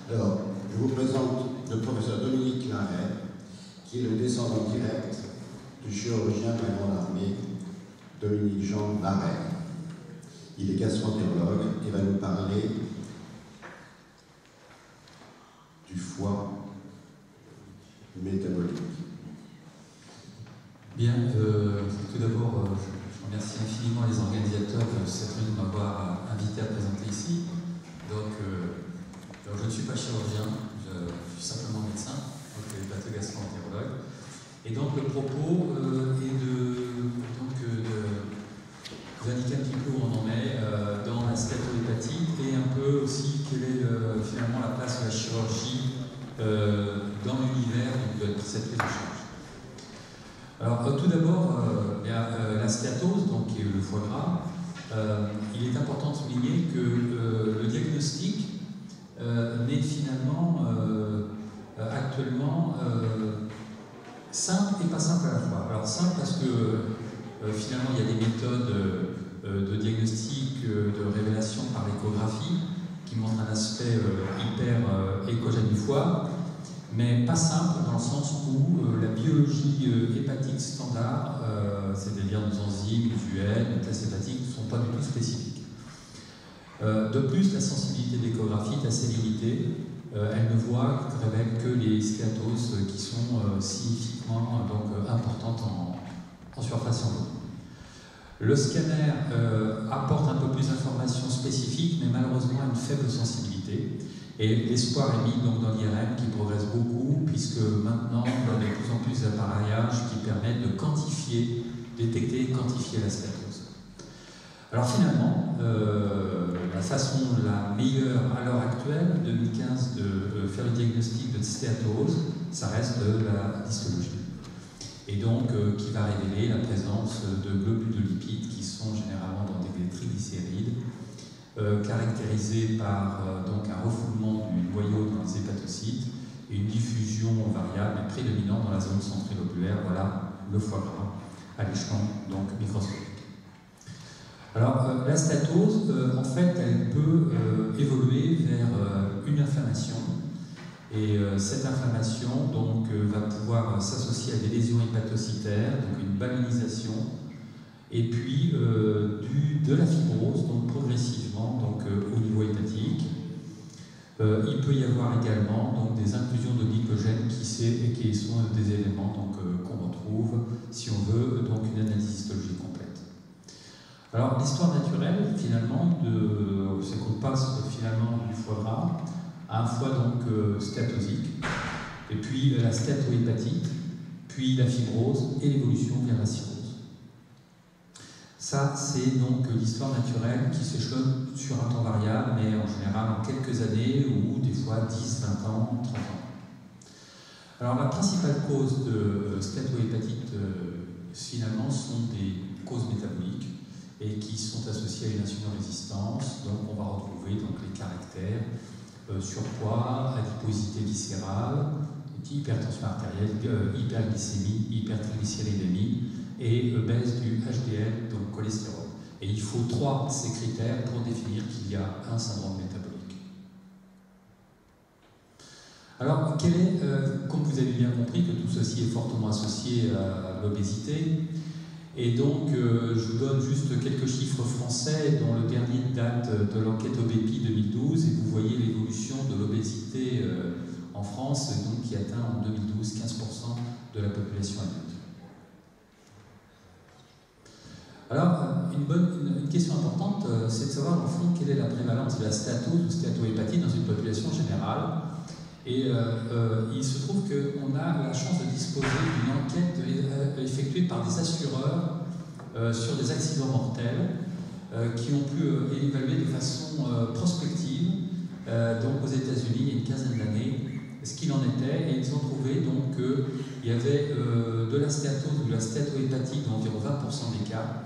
Alors, je vous présente le professeur Dominique Larrey, qui est le descendant direct du chirurgien de la Grande Armée, Dominique Jean Larrey. Il est gastroentérologue et va nous parler du foie métabolique. Bien, tout d'abord, je remercie infiniment les organisateurs de cette réunion de m'avoir invité à présenter ici. Donc, je ne suis pas chirurgien, je suis simplement médecin, donc hépatogastro-entérologue. Et donc le propos est vous indiquer un petit peu où on en est dans la stéatohépatite et un peu aussi quelle est finalement la place de la chirurgie dans l'univers de cette prise en charge. Alors tout d'abord, la stéatose, donc qui est le foie gras, il est important de souligner que le diagnostic n'est finalement actuellement simple et pas simple à la fois. Alors simple parce que finalement il y a des méthodes de diagnostic, de révélation par l'échographie qui montrent un aspect hyper échogène du foie, mais pas simple dans le sens où la biologie hépatique standard, c'est-à-dire nos enzymes, nos UL, nos tests hépatiques, ne sont pas du tout spécifiques. De plus, la sensibilité d'échographie est assez limitée. Elle ne révèle que les stéatoses qui sont significativement importantes en surface en eau. Le scanner apporte un peu plus d'informations spécifiques, mais malheureusement a une faible sensibilité. Et l'espoir est mis donc dans l'IRM qui progresse beaucoup, puisque maintenant on a de plus en plus d'appareillages qui permettent de quantifier, détecter et quantifier la stéatose. Alors finalement, la façon la meilleure à l'heure actuelle, 2015, de faire le diagnostic de stéatose, ça reste la histologie. Et donc qui va révéler la présence de globules de lipides qui sont généralement dans des triglycérides, caractérisés par donc un refoulement du noyau dans les hépatocytes et une diffusion variable et prédominante dans la zone centrilobulaire. Voilà le foie gras à l'échelon donc microscopique. Alors la stéatose, en fait, elle peut évoluer vers une inflammation. Et cette inflammation donc, va pouvoir s'associer à des lésions hépatocytaires, donc une ballonisation, et puis de la fibrose, donc progressivement donc, au niveau hépatique. Il peut y avoir également donc, des inclusions de glycogène qui sont des éléments qu'on retrouve, si on veut, donc une analyse histologique complète. Alors l'histoire naturelle, finalement, c'est qu'on passe finalement du foie gras à un foie donc stéatosique, et puis la stéatohépatite, puis la fibrose et l'évolution vers la cirrhose. Ça, c'est donc l'histoire naturelle qui s'échelonne sur un temps variable, mais en général en quelques années, ou des fois 10, 20 ans, 30 ans. Alors la principale cause de stéatohépatite, finalement, sont des causes métaboliques, et qui sont associées à une insulino-résistance. Donc on va retrouver donc, les caractères surpoids, adiposité viscérale, hypertension artérielle, hyperglycémie, hypertriglycéridémie et baisse du HDL, donc cholestérol. Et il faut ces critères pour définir qu'il y a un syndrome métabolique. Alors, comme vous avez bien compris que tout ceci est fortement associé à l'obésité, et donc je vous donne juste quelques chiffres français dont le dernier date de l'enquête OBEPI 2012, et vous voyez l'évolution de l'obésité en France, donc, qui atteint en 2012 15% de la population adulte. Alors, une question importante, c'est de savoir, au fond, quelle est la prévalence de la stéatose ou stéatohépatite dans une population générale. Et il se trouve qu'on a la chance de disposer d'une enquête effectuée par des assureurs sur des accidents mortels qui ont pu évaluer de façon prospective, donc aux États-Unis, il y a une quinzaine d'années, ce qu'il en était, et ils ont trouvé donc qu'il y avait de la stéatose ou de la stéatohépatite dans environ 20% des cas,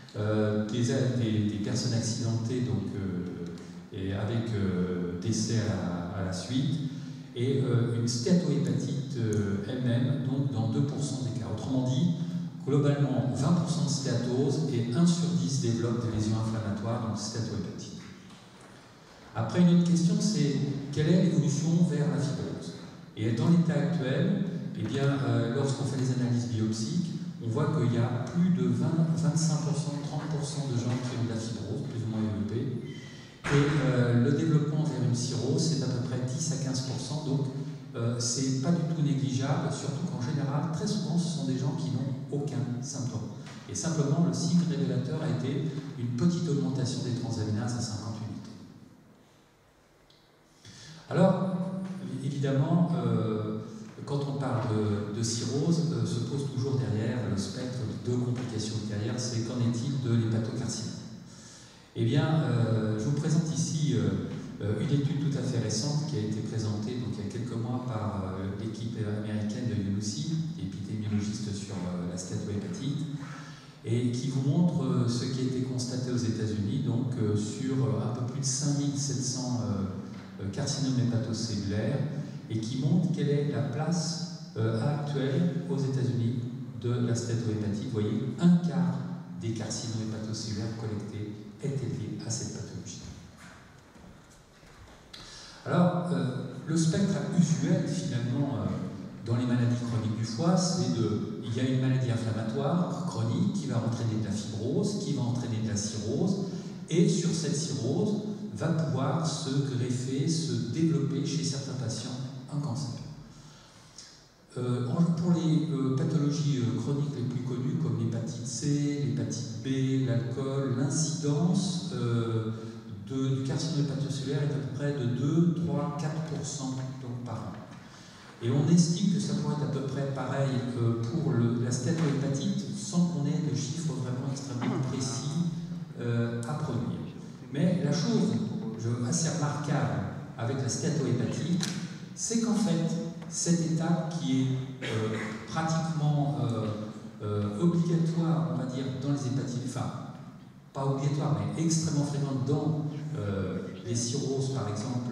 des personnes accidentées donc, et avec décès à la suite, et une stéatohépatite elle-même donc dans 2% des cas. Autrement dit, globalement 20% de stéatose et 1 sur 10 développent des lésions inflammatoires, donc stéatohépatite. Après, une autre question, c'est quelle est l'évolution vers la fibrose? Et dans l'état actuel, eh bien, lorsqu'on fait des analyses biopsiques, on voit qu'il y a plus de 20, 25%, 30% de gens qui ont de la fibrose, plus ou moins développée. Et le développement vers une cirrhose, c'est à peu près 10 à 15%, donc c'est pas du tout négligeable, surtout qu'en général, très souvent, ce sont des gens qui n'ont aucun symptôme. Et simplement, le signe révélateur a été une petite augmentation des transaminases à 50 unités. Alors, évidemment, quand on parle de cirrhose, se pose toujours derrière le spectre de complications ultérieures, c'est qu'en est-il de l'hépatocarcinome? Eh bien, je vous présente ici une étude tout à fait récente qui a été présentée donc, il y a quelques mois par l'équipe américaine de UNOCI, épidémiologiste sur la stéatohépatite, et qui vous montre ce qui a été constaté aux États-Unis, donc sur un peu plus de 5700 carcinomes hépatocellulaires, et qui montre quelle est la place actuelle aux États-Unis de la stéatohépatite. Vous voyez, un quart des carcinomes hépatocellulaires collectés est lié à cette pathologie. Alors, le spectre usuel, finalement, dans les maladies chroniques du foie, c'est il y a une maladie inflammatoire chronique qui va entraîner de la fibrose, qui va entraîner de la cirrhose, et sur cette cirrhose va pouvoir se greffer, se développer chez certains patients un cancer. Pour les pathologies chroniques les plus connues, comme l'hépatite C, l'hépatite B, l'alcool, l'incidence du carcinome hépatocellulaire est à peu près de 2, 3, 4% donc par an. Et on estime que ça pourrait être à peu près pareil pour la stéatohépatite, sans qu'on ait de chiffres vraiment extrêmement précis à produire. Mais la chose assez remarquable avec la stéatohépatite, c'est qu'en fait, cette étape qui est pratiquement obligatoire, on va dire, dans les hépatites, enfin, pas obligatoire, mais extrêmement fréquente dans les cirrhoses, par exemple,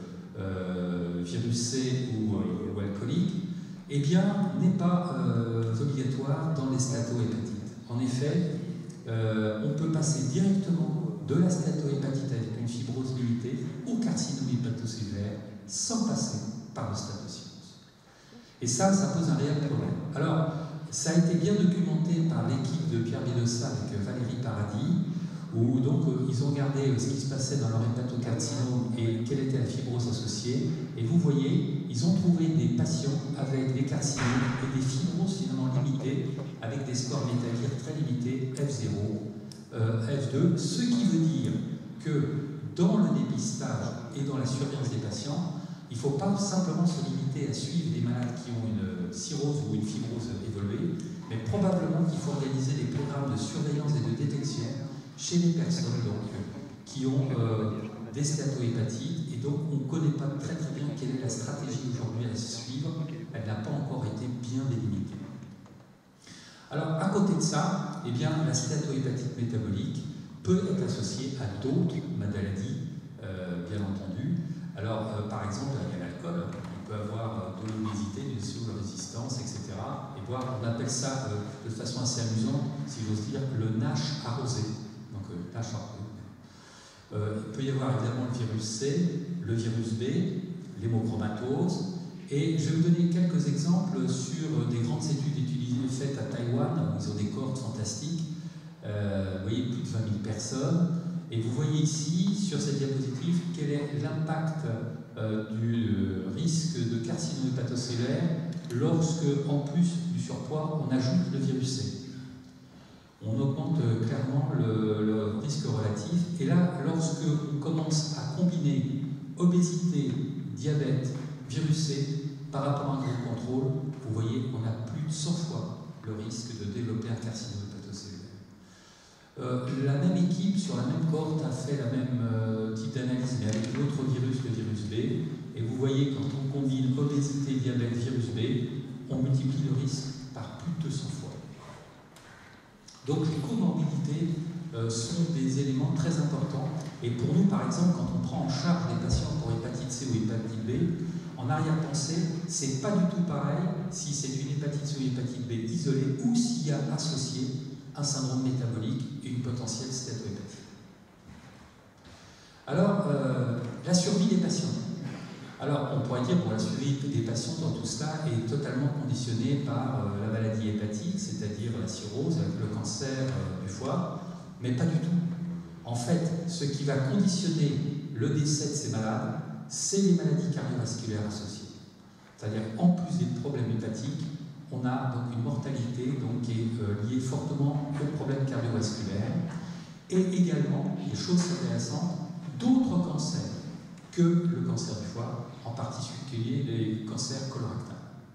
virus C ou alcoolique, eh bien, n'est pas obligatoire dans les stéatohépatites. En effet, on peut passer directement de la stéatohépatite avec une fibrose limitée au carcinome hépatocellulaire sans passer par le stéatocirrhose. Et ça pose un réel problème. Alors, ça a été bien documenté par l'équipe de Pierre Bilossa avec Valérie Paradis, où donc ils ont regardé ce qui se passait dans leur hépatocarcinome et quelle était la fibrose associée. Et vous voyez, ils ont trouvé des patients avec des carcinomes et des fibroses finalement limitées, avec des scores métalliques très limités, F0, F2, ce qui veut dire que dans le dépistage et dans la surveillance des patients, il ne faut pas simplement se limiter à suivre des malades qui ont une cirrhose ou une fibrose évoluée, mais probablement qu'il faut organiser des programmes de surveillance et de détection chez les personnes donc, qui ont des stéatohépatites, et donc on ne connaît pas très bien quelle est la stratégie aujourd'hui à suivre, elle n'a pas encore été bien délimitée. Alors à côté de ça, eh bien, la stéatohépatite métabolique peut être associée à d'autres maladies, bien entendu. Alors, par exemple, il y a l'alcool, on peut avoir de l'obésité, une insuline-résistance, etc. Et on appelle ça, de façon assez amusante, si j'ose dire, le NASH arrosé. Donc, NASH arrosé. Il peut y avoir évidemment le virus C, le virus B, l'hémochromatose. Et je vais vous donner quelques exemples sur des grandes études faites à Taïwan, où ils ont des cohortes fantastiques. Vous voyez, plus de 20 000 personnes. Et vous voyez ici, sur cette diapositive, quel est l'impact du risque de carcinome hépatocellulaire lorsque, en plus du surpoids, on ajoute le virus C. On augmente clairement le risque relatif. Et là, lorsque on commence à combiner obésité, diabète, virus C, par rapport à un groupe contrôle, vous voyez qu'on a plus de 100 fois le risque de développer un carcinome hépatocellulaire. La même équipe, sur la même cohorte, a fait la même type d'analyse, mais avec l'autre virus, le virus B. Et vous voyez, quand on combine obésité, diabète, virus B, on multiplie le risque par plus de 200 fois. Donc les comorbidités sont des éléments très importants. Et pour nous, par exemple, quand on prend en charge des patients pour hépatite C ou hépatite B, en arrière-pensée, c'est pas du tout pareil si c'est une hépatite C ou hépatite B isolée ou s'il y a associé un syndrome métabolique et une potentielle stéatohépatite. Alors, La survie des patients. Alors, on pourrait dire que la survie des patients dans tout cela est totalement conditionnée par la maladie hépatique, c'est-à-dire la cirrhose, le cancer du foie, mais pas du tout. En fait, ce qui va conditionner le décès de ces malades, c'est les maladies cardiovasculaires associées. C'est-à-dire, en plus des problèmes hépatiques, on a donc une mortalité donc, qui est liée fortement aux problèmes cardiovasculaires et également, des choses intéressantes, d'autres cancers que le cancer du foie, en particulier les cancers colorectaux.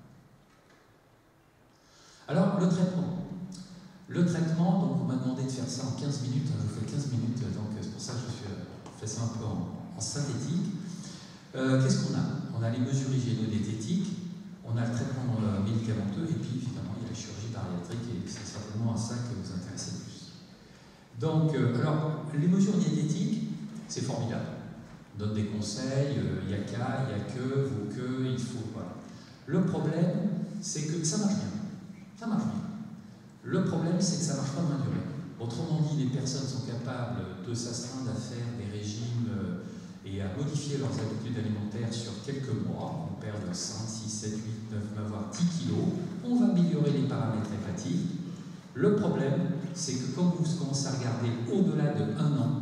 Alors, le traitement. Le traitement, donc on m'a demandé de faire ça en 15 minutes, je fais 15 minutes, donc c'est pour ça que je fais ça un peu en synthétique. Qu'est-ce qu'on a? On a les mesures hygiéno-diététiques, on a le traitement médicamenteux, et puis évidemment il y a la chirurgie bariatrique, et c'est certainement à ça que vous intéressez le plus. Donc, alors, les mesures diététiques, c'est formidable. On donne des conseils, il n'y a qu'à, il n'y a que, vous que, il faut, voilà. Le problème, c'est que ça marche bien. Ça marche bien. Le problème, c'est que ça ne marche pas de main durée. Autrement dit, les personnes sont capables de s'astreindre à faire des régimes et à modifier leurs habitudes alimentaires sur quelques mois. On perd 5, 6, 7, 8, 9, voire 10 kilos. On va améliorer les paramètres hépatiques. Le problème, c'est que quand vous commencez à regarder au-delà de 1 an,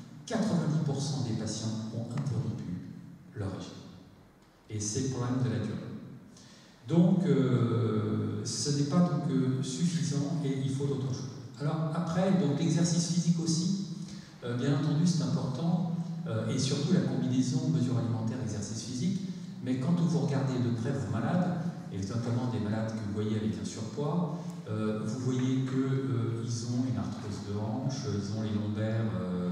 90% des patients ont interrompu leur régime. Et c'est le problème de la durée. Donc, ce n'est pas donc, suffisant et il faut d'autres choses. Alors après, donc l'exercice physique aussi, bien entendu c'est important, et surtout la combinaison mesures alimentaires exercice physique, mais quand vous regardez de près vos malades, et notamment des malades que vous voyez avec un surpoids, vous voyez qu'ils ont une arthrose de hanche, ils ont les lombaires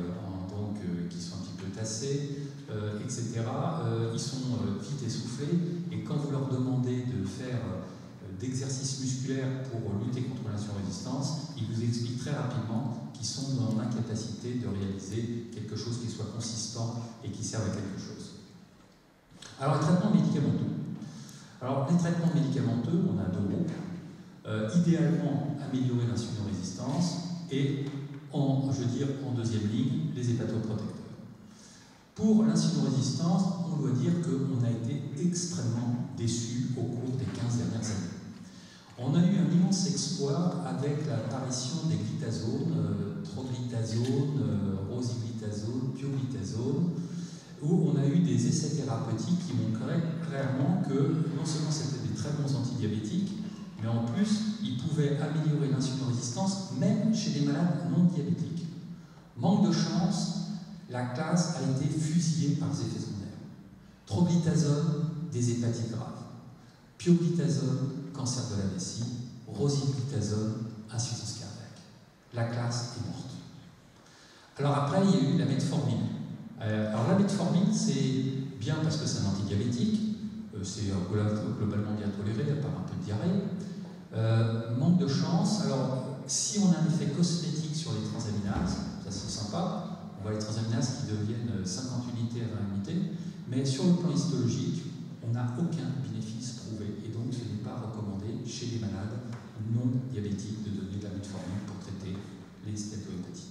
qui sont un petit peu tassés, etc. Ils sont vite essoufflés, et quand vous leur demandez de faire d'exercices musculaires pour lutter contre l'insurrésistance, ils vous expliquent très rapidement qu'ils sont dans l'incapacité de réaliser quelque chose qui soit consistant et qui serve à quelque chose. Alors, les traitements médicamenteux. Alors, les traitements médicamenteux, on a 2 groupes. Idéalement, améliorer l'insulinorésistance et, en deuxième ligne, les hépatoprotecteurs. Pour l'insulinorésistance, on doit dire qu'on a été extrêmement déçus au cours des 15 dernières années. On a eu un immense exploit avec l'apparition des glitazones, troglitazone, rosiglitazone, pioglitazone, où on a eu des essais thérapeutiques qui montraient clairement que non seulement c'était des très bons antidiabétiques, mais en plus, ils pouvaient améliorer l'insulinorésistance même chez des malades non diabétiques. Manque de chance, la classe a été fusillée par les effets secondaires. Troglitazone, des hépatites graves. Pioglitazone, cancer de la vessie. Rosiglitazone, insuffisance cardiaque. La classe est morte. Alors après, il y a eu la metformine. Alors la metformine, c'est bien parce que c'est un antidiabétique, c'est globalement bien toléré, à part un peu de diarrhée. Manque de chance, alors si on a un effet cosmétique sur les transaminases, ça c'est sympa, on voit les transaminases qui deviennent 50 unités à 20 unités, mais sur le plan histologique, on n'a aucun bénéfice prouvé, et donc ce n'est pas recommandé chez les malades non diabétiques de donner de la metformine pour traiter les stéatohépatites.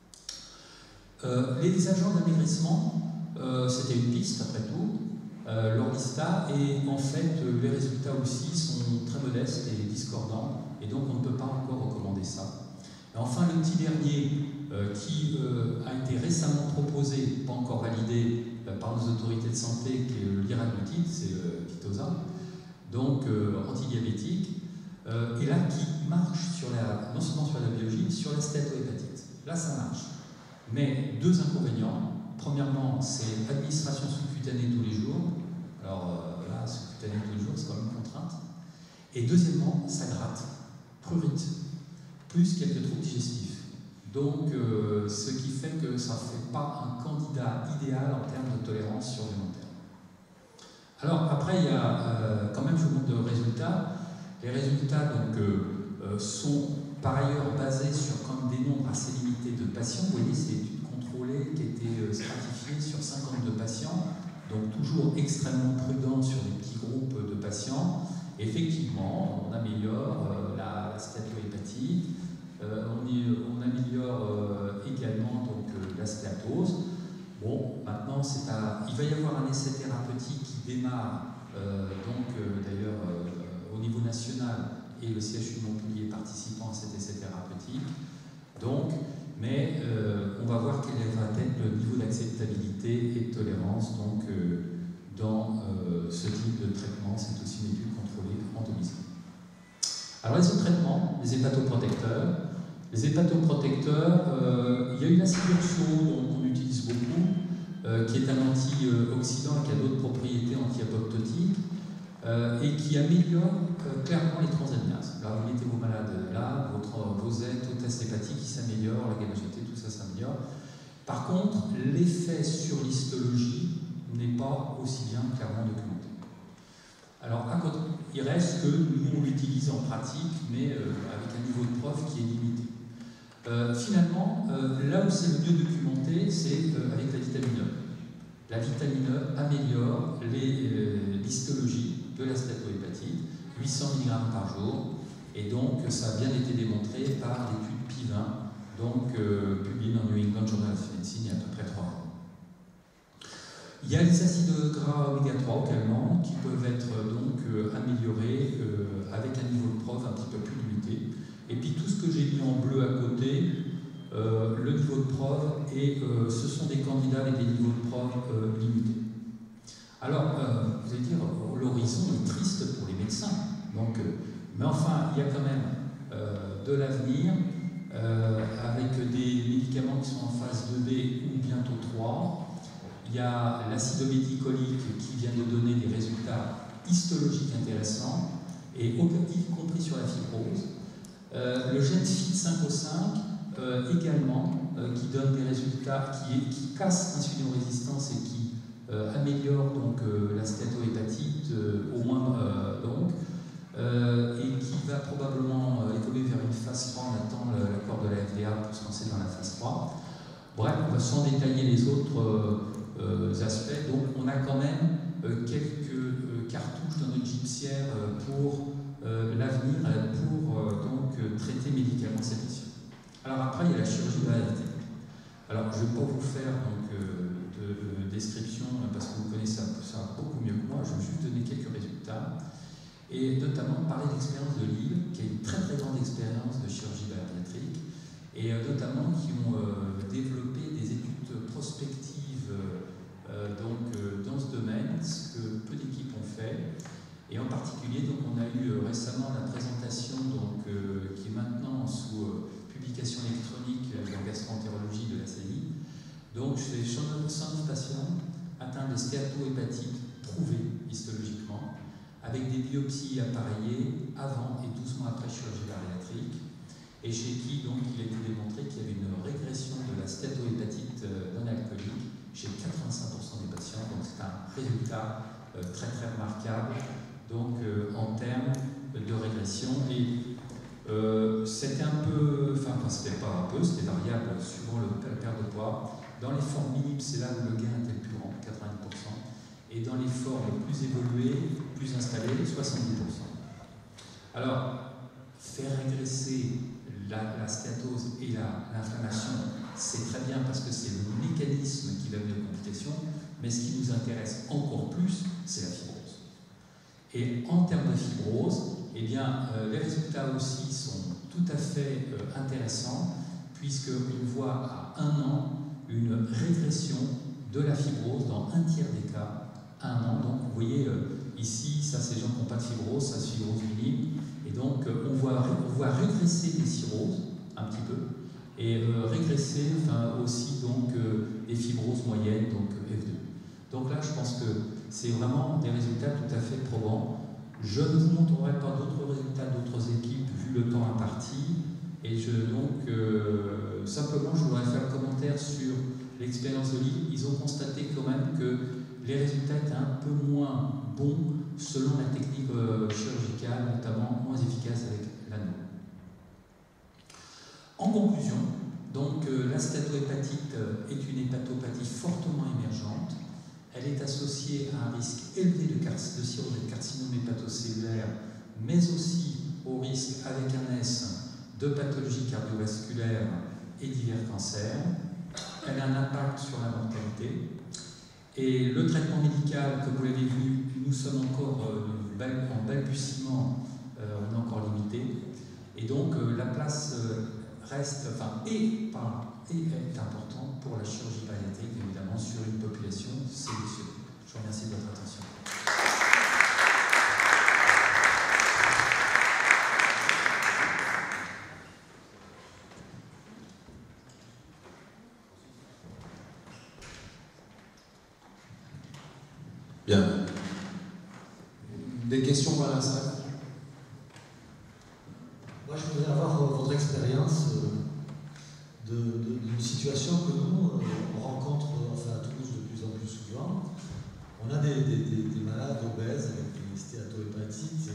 Les agents d'amaigrissement, c'était une piste après tout, l'Orlistat, et en fait les résultats aussi sont très modestes et discordants, et donc on ne peut pas encore recommander ça. Et enfin le petit dernier qui a été récemment proposé, pas encore validé par nos autorités de santé, qui est le liraglutide, c'est Victoza, donc antidiabétique, et là qui marche sur non seulement sur la biologie, mais sur la stéatohépatite. Là ça marche. Mais 2 inconvénients. Premièrement, c'est administration sous-cutanée tous les jours. Alors là, sous-cutanée tous les jours, c'est quand même une contrainte. Et deuxièmement, ça gratte, prurite, plus quelques troubles digestifs. Donc, ce qui fait que ça ne fait pas un candidat idéal en termes de tolérance sur le long terme. Alors après, il y a quand même, je vous montre de résultats. Les résultats donc, sont par ailleurs basés sur comme des nombres assez limités de patients. Vous voyez, c'est une étude contrôlée qui a été stratifiée sur 52 patients, donc toujours extrêmement prudent sur des petits groupes de patients. Effectivement, on améliore la stéatohépatite, on améliore également donc, la stéatose. Bon, maintenant, il va y avoir un essai thérapeutique qui démarre, d'ailleurs, au niveau national, et le CHU de Montpellier participant à cet essai thérapeutique. Donc, mais on va voir quel va être le niveau d'acceptabilité et de tolérance dans ce type de traitement. C'est aussi une étude contrôlée en domicile. Alors, les autres traitements, les hépatoprotecteurs. Les hépatoprotecteurs, il y a une acide urso qu'on utilise beaucoup, qui est un antioxydant et qui a d'autres propriétés anti-apoptotiques et qui améliore clairement les transaminases. Là, vous mettez vos malades là, vos aides, vos tests hépatiques qui s'améliorent, la gamma-GT, tout ça s'améliore. Par contre, l'effet sur l'histologie n'est pas aussi bien clairement documenté. Alors, il reste que nous, on l'utilise en pratique, mais avec un niveau de preuve qui est limité. Finalement, là où c'est le mieux documenté, c'est avec la vitamine E. La vitamine E améliore l'histologie de la stéatohépatite, 800 mg par jour, et donc ça a bien été démontré par l'étude P20, publiée dans New England Journal of Medicine il y a à peu près 3 ans. Il y a les acides gras oméga 3 également qui peuvent être améliorés avec un niveau de preuve un petit peu plus limité. Et puis tout ce que j'ai mis en bleu à côté, le niveau de preuve, et ce sont des candidats avec des niveaux de preuve limités. Alors, vous allez dire, l'horizon est triste pour les médecins. Donc, mais enfin, il y a quand même de l'avenir avec des médicaments qui sont en phase 2B ou bientôt 3. Il y a l'acide obéticolique qui vient de donner des résultats histologiques intéressants, et y compris sur la fibrose. Le gène FIT5O5 également, qui donne des résultats, qui casse l'insulinórésistance et qui améliore la stéatohépatite, au moins et qui va probablement évoluer vers une phase 3. On attend l'accord de la FDA pour se lancer dans la phase 3. Bref, on va sans détailler les autres aspects. Donc on a quand même quelques cartouches dans notre gipsière pour l'avenir, pour traiter médicalement ces patients. Alors après, il y a la chirurgie bariatrique. Alors je ne vais pas vous faire de description parce que vous connaissez ça beaucoup mieux que moi. Je vais juste donner quelques résultats et notamment parler de l'expérience de Lille, qui a une très très grande expérience de chirurgie bariatrique, et notamment qui ont développé des études prospectives dans ce domaine, ce que peu d'équipes ont fait. Et en particulier, on a eu récemment la présentation qui est maintenant sous publication électronique en gastroentérologie de la CNI. Donc, c'est 109 patients atteints de stéatohépatite prouvée histologiquement, avec des biopsies appareillées avant et 12 mois après chirurgie bariatrique, et chez qui il a été démontré qu'il y avait une régression de la stéatohépatite non alcoolique chez 85% des patients. Donc c'est un résultat très très remarquable en termes de régression. Et c'était un peu, c'était pas un peu, c'était variable suivant la perte de poids. Dans les formes minimes, c'est là où le gain était le plus grand, 90%. Et dans les formes plus évoluées, plus installées, 70%. Alors, faire régresser la stéatose et l'inflammation, c'est très bien parce que c'est le mécanisme qui va mener aux complications, mais ce qui nous intéresse encore plus, c'est la fibrose. Et en termes de fibrose, eh bien, les résultats aussi sont tout à fait intéressants, puisqu'on voit à 1 an une régression de la fibrose dans 1 tiers des cas à 1 an. Donc vous voyez ici, ça c'est les gens qui n'ont pas de fibrose, ça c'est fibrose minime, et donc on voit régresser des cirrhoses un petit peu, et régresser aussi des fibroses moyennes, donc F2. Donc là je pense que c'est vraiment des résultats tout à fait probants. Je ne vous montrerai pas d'autres résultats d'autres équipes vu le temps imparti, et simplement je voudrais faire un commentaire sur l'expérience de Lille. Ils ont constaté quand même que les résultats étaient un peu moins bons selon la technique chirurgicale, notamment moins efficace avec l'anneau. En conclusion, la stéatohépatite est une hépatopathie fortement émergente. Elle est associée à un risque élevé de cirrhose et de carcinome hépatocellulaire, mais aussi au risque, avec un S, de pathologies cardiovasculaires et divers cancers. elle a un impact sur la mortalité. Et le traitement médical, comme vous l'avez vu, nous sommes encore en balbutiement, on est encore limité. Et donc la place reste, est importante pour la chirurgie bariatrique, évidemment, sur une population sélectionnée. Je vous remercie de votre attention. Bien. Des questions dans la salle? Moi, je voudrais avoir votre expérience d'une situation que nous, on rencontre à Toulouse de plus en plus souvent. On a des malades obèses avec des stéatohépatites,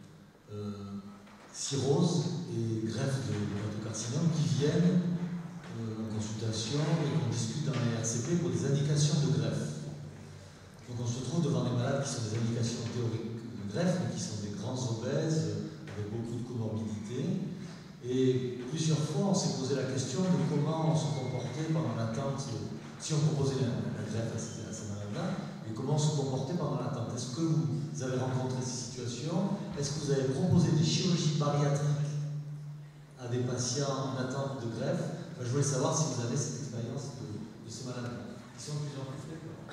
cirrhose et greffe de hépatocarcinome qui viennent en consultation et qu'on discute dans les RCP pour des indications de greffe. Donc on se trouve devant des malades qui sont des indications théoriques de greffe, mais qui sont des grands obèses, avec beaucoup de comorbidités. Et plusieurs fois, on s'est posé la question de comment on se comportait pendant l'attente, si on proposait la greffe à ces malades-là, et comment on se comportait pendant l'attente. Est-ce que vous avez rencontré ces situations? Est-ce que vous avez proposé des chirurgies bariatriques à des patients en attente de greffe? Enfin, je voulais savoir si vous avez cette expérience de ces malades-là, qui sont de plus en plus fréquents.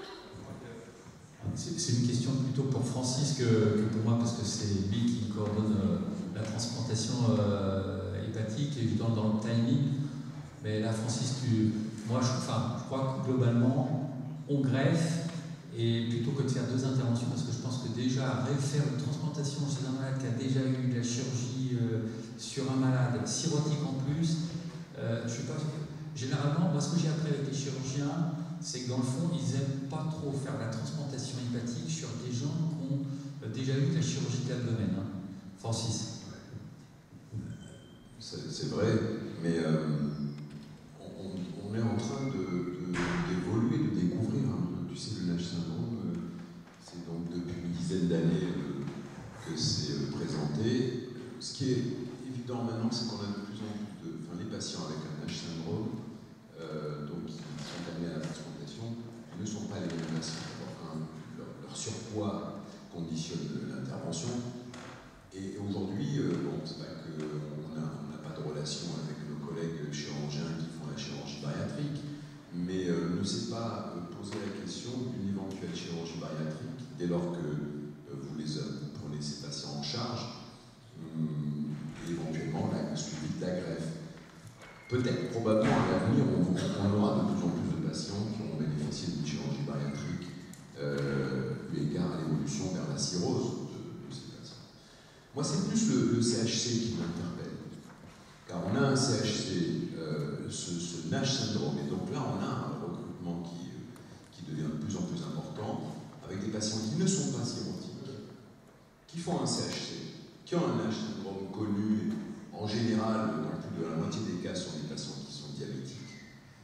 C'est une question plutôt pour Francis que pour moi, parce que c'est lui qui coordonne la transplantation hépatique, évidemment dans le timing. Mais là, Francis, je crois que globalement, on greffe, et plutôt que de faire deux interventions, parce que je pense que déjà, faire une transplantation chez un malade qui a déjà eu de la chirurgie sur un malade cirrhotique en plus, je sais pas. Généralement, moi, ce que j'ai appris avec les chirurgiens, c'est que dans le fond, ils n'aiment pas trop faire la transplantation hépatique sur des gens qui ont déjà eu de la chirurgie de l'abdomen. Francis. C'est vrai, mais on est en train d'évoluer, de découvrir. Tu sais, le Nash syndrome, c'est donc depuis une dizaine d'années que c'est présenté. Ce qui est évident maintenant, c'est qu'on a de plus en plus les patients avec un Nash syndrome, donc qui sont amenés à la transplantation, ne sont pas les mêmes patients. Leur surpoids conditionne l'intervention. Et aujourd'hui, c'est pas qu'on n'a pas de relation avec nos collègues chirurgiens qui font la chirurgie bariatrique, mais ne s'est pas posé la question d'une éventuelle chirurgie bariatrique dès lors que vous prenez ces patients en charge, et éventuellement le suivi de la greffe. Peut-être, probablement à l'avenir, on aura de plus en plus de patients qui ont bénéficié d'une chirurgie bariatrique eu égard à l'évolution vers la cirrhose de ces patients. Moi, c'est plus le CHC qui m'interpelle. Car on a un CHC, ce Nash syndrome, et donc là, on a un recrutement qui devient de plus en plus important, avec des patients qui ne sont pas cirrhotiques, qui font un CHC, qui ont un Nash syndrome connu, en général, dans plus de la moitié des cas, sont des patients qui sont diabétiques,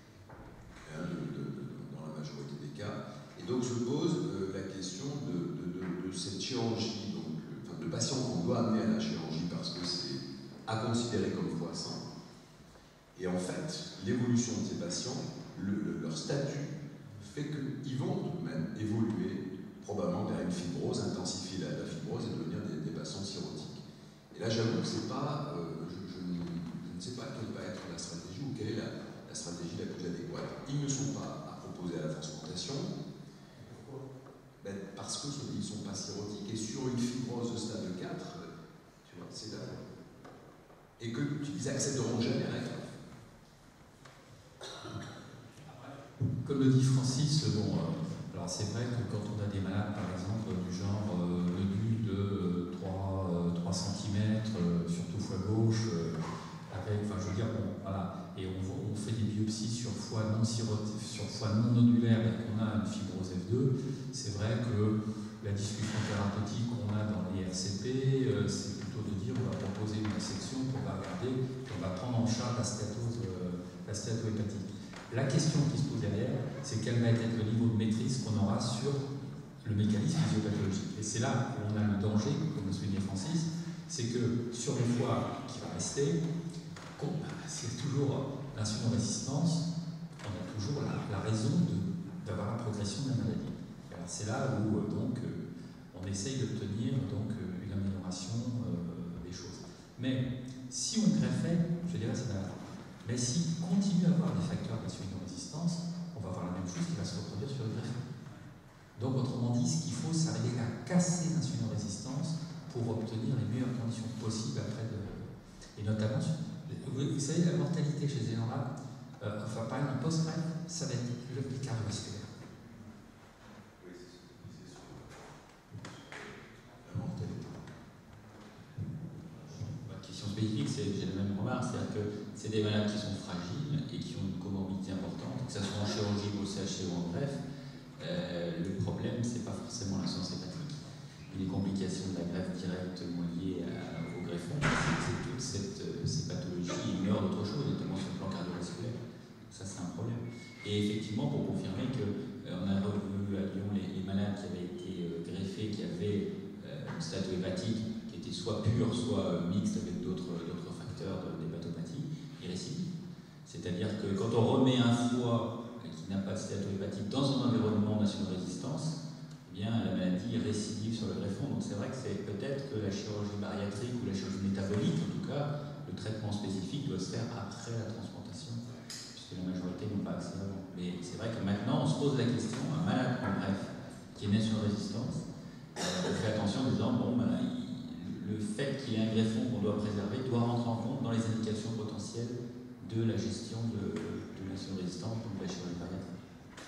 dans la majorité des cas. Et donc se pose la question de cette chirurgie, de patients qu'on doit amener à la chirurgie parce que c'est à considérer comme poisson. Et en fait, l'évolution de ces patients, leur statut, fait qu'ils vont tout de même évoluer probablement vers une fibrose, intensifier la fibrose et devenir des patients cirrhotiques. Et là, j'avoue que c'est pas, je ne sais pas quelle va être la stratégie ou quelle est la stratégie la plus adéquate. Ils ne sont pas à proposer à la transplantation. Parce qu'ils ne sont pas cirrhotiques et sur une fibrose de stade 4, tu vois, c'est là. Et qu'ils accepteront jamais la greffe. Comme le dit Francis, alors c'est vrai que quand on a des malades, par exemple, du genre le nul de 3 cm, surtout foie gauche, et on fait des biopsies sur foie non cirrhotique, sur foie non nodulaire et qu'on a une fibrose F2, c'est vrai que la discussion thérapeutique qu'on a dans les RCP, c'est plutôt de dire on va proposer une section qu'on va regarder, on va prendre en charge la stéatohépatique. La question qui se pose derrière, c'est quel va être le niveau de maîtrise qu'on aura sur le mécanisme physiopathologique. Et c'est là où on a le danger, comme le soulignait Francis, c'est que sur le foie qui va rester, c'est toujours l'insulino-résistance. on a toujours la raison d'avoir la progression de la maladie. Alors c'est là où on essaye d'obtenir une amélioration des choses. Mais si on greffait, je dirais c'est là. Mais si on continue à avoir des facteurs d'insulinorésistance, on va avoir la même chose qui va se reproduire sur le greffon. Donc autrement dit, ce qu'il faut, c'est arriver à casser l'insulinorésistance pour obtenir les meilleures conditions possibles après et notamment, vous savez, la mortalité chez ces gens-là, par exemple, post-greffe, ça va être le cardiovasculaire. Spécifique, j'ai la même remarque, c'est-à-dire que c'est des malades qui sont fragiles et qui ont une comorbidité importante, que ce soit en chirurgie, au CHC ou en greffe. Le problème, c'est pas forcément l'insuffisance hépatique. Les complications de la greffe directe liées au greffon, c'est toute ces pathologies, ils meurent d'autre chose, notamment sur le plan cardiovasculaire. Ça, c'est un problème. Et effectivement, pour confirmer qu'on a revu à Lyon les malades qui avaient été greffés, qui avaient une stéatohépatique, soit pure, soit mixte avec d'autres facteurs d'hépatopathie, ils récidivent. C'est-à-dire que quand on remet un foie qui n'a pas de stéatohépatique dans un environnement d'insulinorésistance, eh bien la maladie récidive sur le greffon. Donc c'est vrai que c'est peut-être que la chirurgie bariatrique ou la chirurgie métabolique, en tout cas, le traitement spécifique doit se faire après la transplantation, puisque la majorité n'ont pas accès avant. Mais c'est vrai que maintenant, on se pose la question, un malade en greffe qui est né sur résistance, on fait attention en disant, le fait qu'il y ait un greffon qu'on doit préserver doit rentrer en compte dans les indications potentielles de la gestion de l'insulinorésistance ou de la chirurgie bariatrique.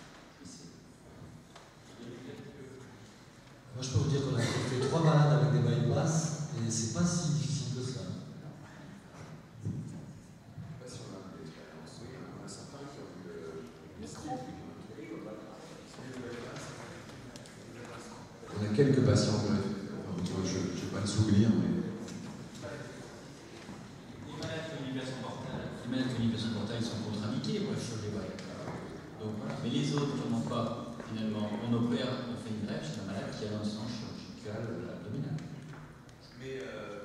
Moi, je peux vous dire qu'on a fait 3 malades avec des bypass et c'est pas si difficile que ça. On a quelques patients en greffe. Je n'ai pas le souvenir, mais... Les malades qui ont une libération portale, sont contre-indiqués pour la chirurgie bariatrique. Donc voilà. Mais les autres qui n'en ont pas, finalement, on opère, on fait une greffe chez un malade qui a un sang chirurgical abdominal. Mais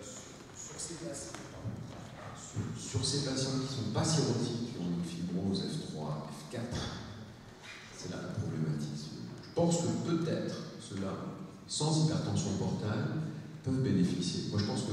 sur ces patients qui ne sont pas cirrhotiques, qui ont une fibrose F3, F4, c'est là la problématique. Je pense que peut-être ceux-là, sans hypertension portale, peuvent bénéficier. Moi, je pense que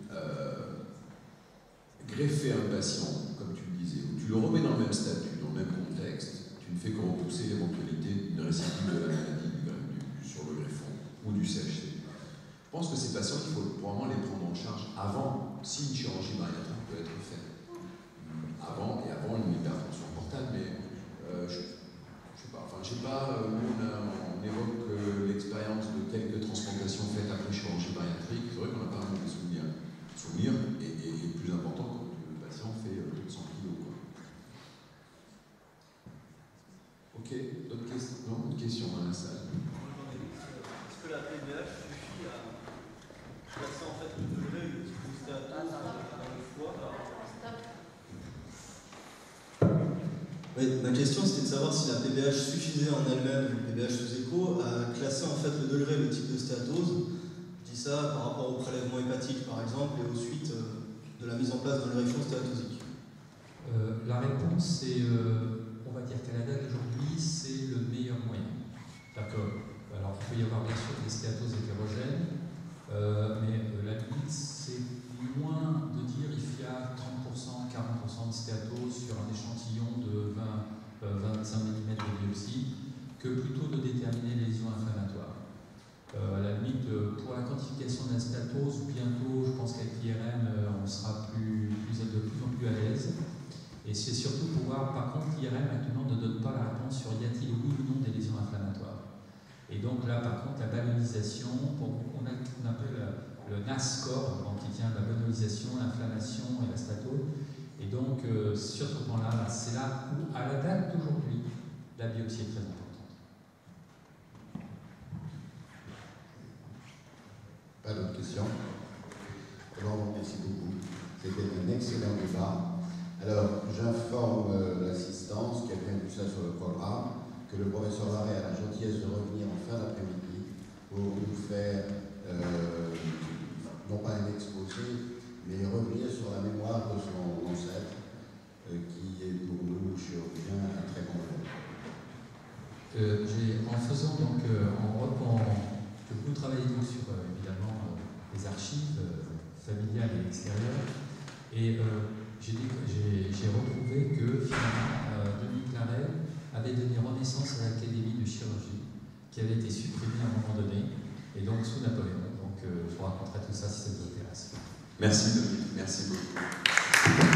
greffer un patient, comme tu le disais, où tu le remets dans le même statut, dans le même contexte, tu ne fais que repousser l'éventualité d'une récidive de la maladie sur le greffon ou du CHC. Je pense que ces patients, il faut probablement les prendre en charge avant, si une chirurgie bariatrique peut être faite. Avant une hypertension portale, mais je sais pas, enfin, nous on évoque l'expérience de quelques transplantations faites après chirurgie bariatrique. C'est vrai qu'on n'a pas un mauvais souvenir. Et plus important quand le patient fait plus de 100 kg. Ok, d'autres questions? Non, une question dans la salle. Est-ce que la PBH suffit à classer en fait le degré ou le type de stéatose dans le foie? Oui, ma question c'était de savoir si la PBH suffisait en elle-même, le PBH sous écho, à classer en fait le degré et le type de stéatose. Je dis ça par rapport au prélèvement hépatique par exemple et aux suites de la mise en place d'un greffion stéatosique. La réponse c'est, on va dire qu'à la date d'aujourd'hui, c'est le meilleur moyen. Alors il peut y avoir bien sûr des stéatoses hétérogènes, mais la limite c'est moins de dire il y a 30%, 40% de stéatose sur un échantillon de 25 mm de biopsie que plutôt de déterminer les lésions inflammatoires. À la limite, pour la quantification de la stéatose, bientôt, je pense qu'avec l'IRM, on sera de plus en plus à l'aise. Et c'est surtout pour voir, par contre, l'IRM actuellement ne donne pas la réponse sur y a-t-il oui ou non des lésions inflammatoires. Et donc là, par contre, la valorisation, on appelle le NAS score, donc qui tient de la valorisation, l'inflammation et la statose. Et donc, sur ce point-là, c'est là où, à la date d'aujourd'hui, la biopsie est très importante. Pas d'autres questions? Alors, merci beaucoup. C'était un excellent débat. Alors, j'informe l'assistance qui a bien vu ça sur le programme que le professeur Larrey a la gentillesse de revenir en fin d'après-midi pour nous faire, non pas un exposé, mais revenir sur la mémoire de son ancêtre, qui est pour nous chirurgien très complet. En faisant donc, j'ai beaucoup travaillé donc sur évidemment les archives familiales et extérieures, et j'ai retrouvé que finalement Dominique Larrey avait donné renaissance à l'Académie de chirurgie, qui avait été supprimée à un moment donné, et donc sous Napoléon. Donc je vous raconterai tout ça si ça vous intéresse. Merci Dominique, merci beaucoup.